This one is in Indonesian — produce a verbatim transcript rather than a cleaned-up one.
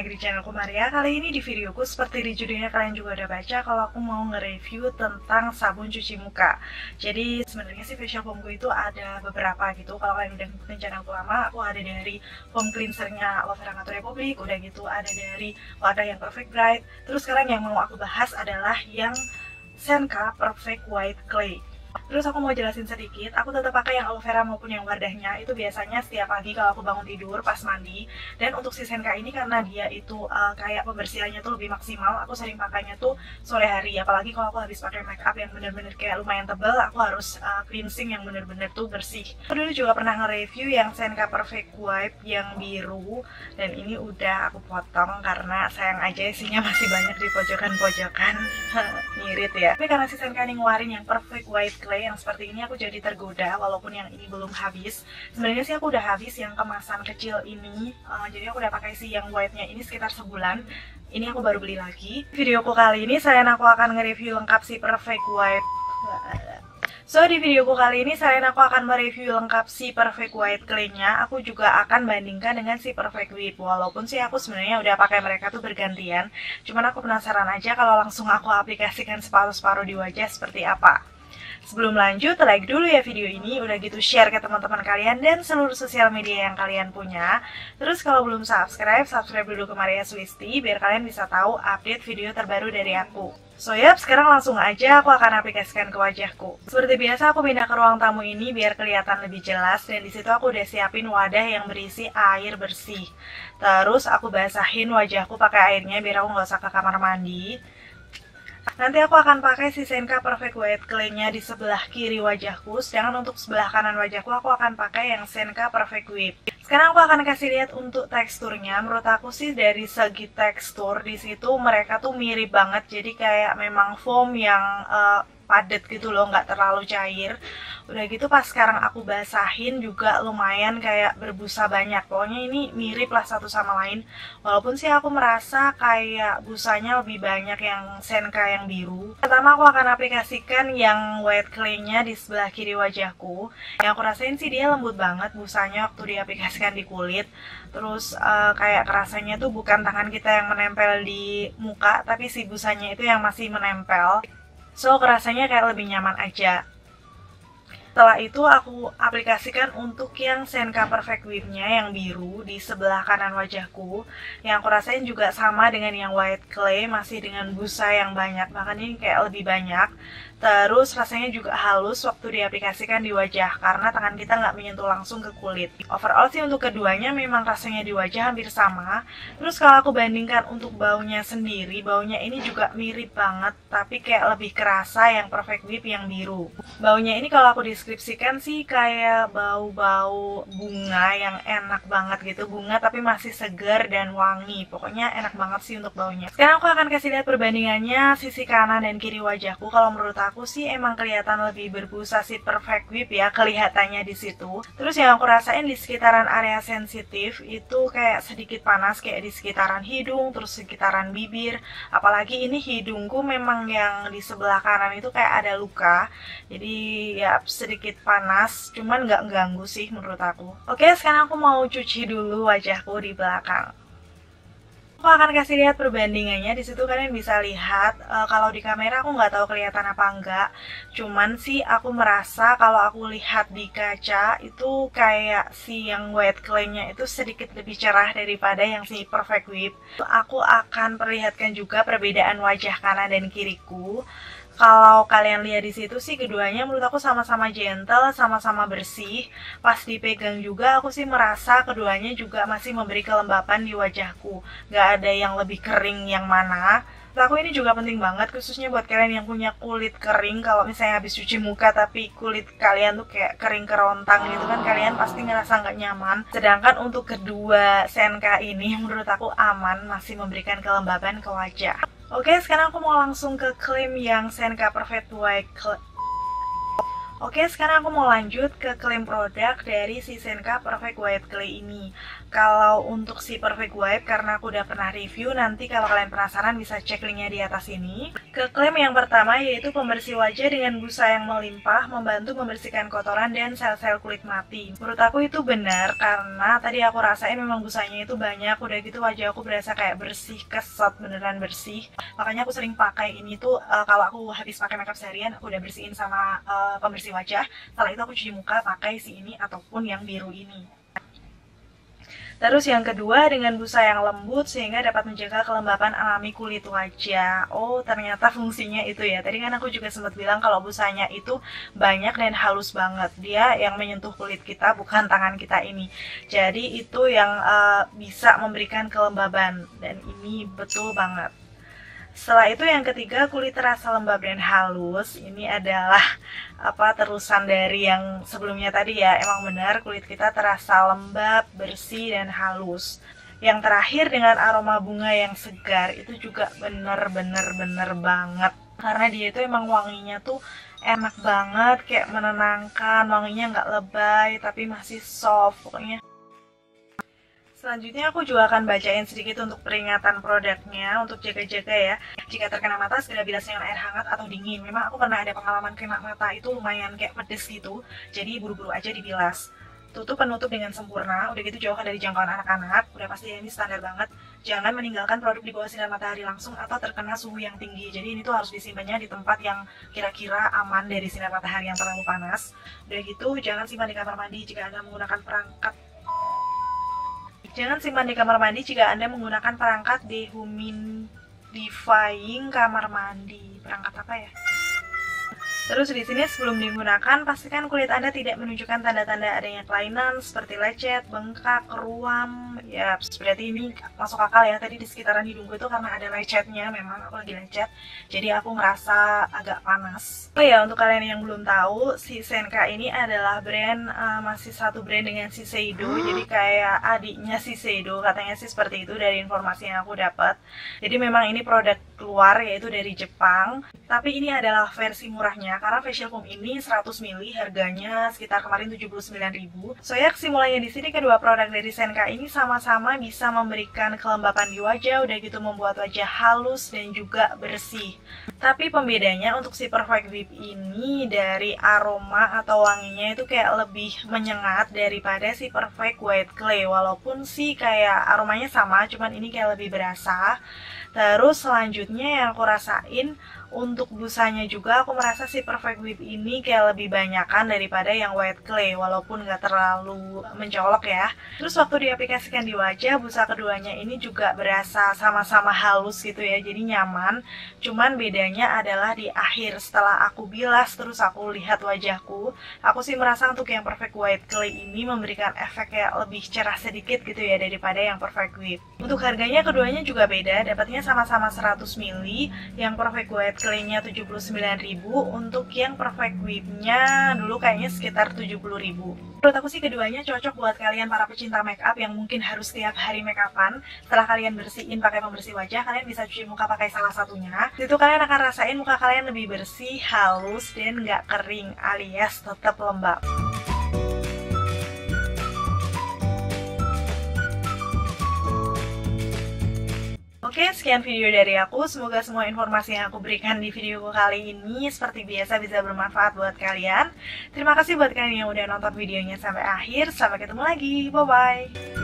lagi di channelku Maria. Kali ini di videoku seperti di judulnya kalian juga udah baca, kalau aku mau nge-review tentang sabun cuci muka. Jadi sebenarnya sih facial foamku itu ada beberapa gitu. Kalau kalian udah ngikutin channelku lama, aku ada dari foam cleansernya Aloe Vera Natura Republic, udah gitu ada dari wadah yang Perfect Bright. Terus sekarang yang mau aku bahas adalah yang Senka Perfect White Clay. Terus aku mau jelasin sedikit, aku tetap pakai yang aloe vera maupun yang wadahnya. Itu biasanya setiap pagi kalau aku bangun tidur pas mandi. Dan untuk si Senka ini karena dia itu uh, kayak pembersihannya tuh lebih maksimal, aku sering pakainya tuh sore hari. Apalagi kalau aku habis pakai make up yang bener-bener kayak lumayan tebel, aku harus uh, cleansing yang bener-bener tuh bersih. Aku dulu juga pernah nge-review yang Senka Perfect Wipe yang biru, dan ini udah aku potong karena sayang aja isinya masih banyak di pojokan-pojokan. Ngirit ya. Tapi karena si Senka ini ngeluarin yang Perfect White Clay yang seperti ini, aku jadi tergoda walaupun yang ini belum habis. Sebenarnya sih aku udah habis yang kemasan kecil ini, uh, jadi aku udah pakai si yang white-nya ini sekitar sebulan. Ini aku baru beli lagi. Videoku kali ini selain aku akan nge-review lengkap si Perfect White. So di videoku kali ini selain aku akan mereview lengkap si Perfect White Clay-nya, aku juga akan bandingkan dengan si Perfect Whip. Walaupun sih aku sebenarnya udah pakai mereka tuh bergantian, cuman aku penasaran aja kalau langsung aku aplikasikan separuh-separuh di wajah seperti apa. Sebelum lanjut, like dulu ya video ini, udah gitu share ke teman-teman kalian dan seluruh sosial media yang kalian punya. Terus kalau belum subscribe, subscribe dulu ke Maria Swisti biar kalian bisa tahu update video terbaru dari aku. So yap, sekarang langsung aja aku akan aplikasikan ke wajahku. Seperti biasa aku pindah ke ruang tamu ini biar kelihatan lebih jelas, dan disitu aku udah siapin wadah yang berisi air bersih. Terus aku basahin wajahku pakai airnya biar aku nggak usah ke kamar mandi. Nanti aku akan pakai si Senka Perfect White Clay-nya di sebelah kiri wajahku, sedangkan untuk sebelah kanan wajahku aku akan pakai yang Senka Perfect Whip. Sekarang aku akan kasih lihat untuk teksturnya. Menurut aku sih dari segi tekstur di situ mereka tuh mirip banget, jadi kayak memang foam yang uh, padat gitu loh, nggak terlalu cair. Udah gitu pas sekarang aku basahin juga lumayan kayak berbusa banyak. Pokoknya ini mirip lah satu sama lain. Walaupun sih aku merasa kayak busanya lebih banyak yang Senka yang biru. Pertama aku akan aplikasikan yang white clay-nya di sebelah kiri wajahku. Yang aku rasain sih dia lembut banget busanya waktu diaplikasikan di kulit. Terus uh, kayak kerasanya tuh bukan tangan kita yang menempel di muka, tapi si busanya itu yang masih menempel. So kerasanya kayak lebih nyaman aja. Setelah itu aku aplikasikan untuk yang Senka Perfect Whip-nya yang biru di sebelah kanan wajahku. Yang aku rasain juga sama dengan yang white clay, masih dengan busa yang banyak, bahkan ini kayak lebih banyak. Terus rasanya juga halus waktu diaplikasikan di wajah karena tangan kita nggak menyentuh langsung ke kulit. Overall sih untuk keduanya memang rasanya di wajah hampir sama. Terus kalau aku bandingkan untuk baunya sendiri, baunya ini juga mirip banget, tapi kayak lebih kerasa yang Perfect Whip yang biru. Baunya ini kalau aku deskripsikan sih kayak bau-bau bunga yang enak banget gitu, bunga tapi masih segar dan wangi. Pokoknya enak banget sih untuk baunya. Sekarang aku akan kasih lihat perbandingannya sisi kanan dan kiri wajahku. Kalau menurut aku Aku sih emang kelihatan lebih berbusa si Perfect Whip ya, kelihatannya di situ. Terus yang aku rasain di sekitaran area sensitif itu kayak sedikit panas, kayak di sekitaran hidung, terus sekitaran bibir. Apalagi ini hidungku memang yang di sebelah kanan itu kayak ada luka, jadi ya sedikit panas, cuman nggak ganggu sih menurut aku. Oke, sekarang aku mau cuci dulu wajahku di belakang. Aku akan kasih lihat perbandingannya. Di situ kalian bisa lihat uh, kalau di kamera aku nggak tahu kelihatan apa enggak. Cuman sih aku merasa kalau aku lihat di kaca itu kayak si yang white clay-nya itu sedikit lebih cerah daripada yang si Perfect Whip. Aku akan perlihatkan juga perbedaan wajah kanan dan kiriku. Kalau kalian lihat di situ sih keduanya menurut aku sama-sama gentle, sama-sama bersih. Pas dipegang juga aku sih merasa keduanya juga masih memberi kelembapan di wajahku. Gak ada yang lebih kering yang mana. Menurut aku ini juga penting banget khususnya buat kalian yang punya kulit kering. Kalau misalnya habis cuci muka tapi kulit kalian tuh kayak kering kerontang gitu kan, kalian pasti ngerasa nggak nyaman. Sedangkan untuk kedua Senka ini menurut aku aman, masih memberikan kelembapan ke wajah. Oke, sekarang aku mau langsung ke klaim yang Senka Perfect White Clay. Oke, sekarang aku mau lanjut ke klaim produk dari si Senka Perfect White Clay ini. Kalau untuk si Perfect White, karena aku udah pernah review, nanti kalau kalian penasaran bisa cek linknya di atas ini. Ke klaim yang pertama yaitu pembersih wajah dengan busa yang melimpah, membantu membersihkan kotoran dan sel-sel kulit mati. Menurut aku itu benar, karena tadi aku rasain memang busanya itu banyak, udah gitu wajah aku berasa kayak bersih, keset, beneran bersih. Makanya aku sering pakai ini tuh, uh, kalau aku habis pakai makeup seharian, aku udah bersihin sama uh, pembersih wajah. Setelah itu aku cuci muka pakai si ini ataupun yang biru ini. Terus yang kedua dengan busa yang lembut sehingga dapat menjaga kelembapan alami kulit wajah. Oh, ternyata fungsinya itu ya. Tadi kan aku juga sempat bilang kalau busanya itu banyak dan halus banget. Dia yang menyentuh kulit kita, bukan tangan kita ini. Jadi itu yang uh, bisa memberikan kelembaban, dan ini betul banget. Setelah itu yang ketiga, kulit terasa lembab dan halus. Ini adalah apa terusan dari yang sebelumnya tadi ya. Emang benar kulit kita terasa lembab, bersih, dan halus. Yang terakhir dengan aroma bunga yang segar, itu juga bener-bener bener banget. Karena dia itu emang wanginya tuh enak banget, kayak menenangkan. Wanginya nggak lebay tapi masih soft pokoknya. Selanjutnya aku juga akan bacain sedikit untuk peringatan produknya untuk jaga-jaga ya. Jika terkena mata, segera bilas dengan air hangat atau dingin. Memang aku pernah ada pengalaman kena mata itu lumayan kayak pedes gitu, jadi buru-buru aja dibilas. Tutup penutup dengan sempurna, udah gitu jauhkan dari jangkauan anak-anak, udah pasti ini standar banget. Jangan meninggalkan produk di bawah sinar matahari langsung atau terkena suhu yang tinggi. Jadi ini tuh harus disimpannya di tempat yang kira-kira aman dari sinar matahari yang terlalu panas. Udah gitu jangan simpan di kamar mandi jika Anda menggunakan perangkat Jangan simpan di kamar mandi jika Anda menggunakan perangkat dehumidifying kamar mandi. Perangkat apa ya? Terus di sini sebelum digunakan, pastikan kulit Anda tidak menunjukkan tanda-tanda adanya kelainan seperti lecet, bengkak, ruam. Ya, berarti ini masuk akal ya. Tadi di sekitaran hidungku itu karena ada lecetnya, memang aku lagi lecet. Jadi aku ngerasa agak panas. Oh ya, untuk kalian yang belum tahu, si Senka ini adalah brand, uh, masih satu brand dengan Shiseido. Jadi kayak adiknya Shiseido, katanya sih seperti itu dari informasi yang aku dapat. Jadi memang ini produk keluar yaitu dari Jepang. Tapi ini adalah versi murahnya. Karena facial foam ini seratus mililiter harganya sekitar kemarin tujuh puluh sembilan ribu. So ya, kesimpulannya di sini kedua produk dari Senka ini sama-sama bisa memberikan kelembapan di wajah, udah gitu membuat wajah halus dan juga bersih. Tapi pembedanya untuk si Perfect Whip ini dari aroma atau wanginya itu kayak lebih menyengat daripada si Perfect White Clay. Walaupun sih kayak aromanya sama, cuman ini kayak lebih berasa. Terus selanjutnya yang aku rasain untuk busanya juga aku merasa si Perfect Whip ini kayak lebih banyakan daripada yang White Clay, walaupun nggak terlalu mencolok ya. Terus waktu diaplikasikan di wajah, busa keduanya ini juga berasa sama-sama halus gitu ya, jadi nyaman. Cuman bedanya adalah di akhir setelah aku bilas terus aku lihat wajahku, aku sih merasa untuk yang Perfect White Clay ini memberikan efek kayak lebih cerah sedikit gitu ya daripada yang Perfect Whip. Untuk harganya keduanya juga beda, dapatnya sama-sama seratus mililiter, yang Perfect White Clay-nya tujuh puluh sembilan ribu, untuk yang Perfect Whip-nya dulu kayaknya sekitar tujuh puluh ribu. Menurut aku sih keduanya cocok buat kalian para pecinta makeup yang mungkin harus setiap hari makeupan. Setelah kalian bersihin pakai pembersih wajah, kalian bisa cuci muka pakai salah satunya. Itu kalian akan rasain muka kalian lebih bersih, halus, dan nggak kering alias tetap lembab. Oke, sekian video dari aku. Semoga semua informasi yang aku berikan di video kali ini seperti biasa bisa bermanfaat buat kalian. Terima kasih buat kalian yang udah nonton videonya sampai akhir. Sampai ketemu lagi. Bye-bye.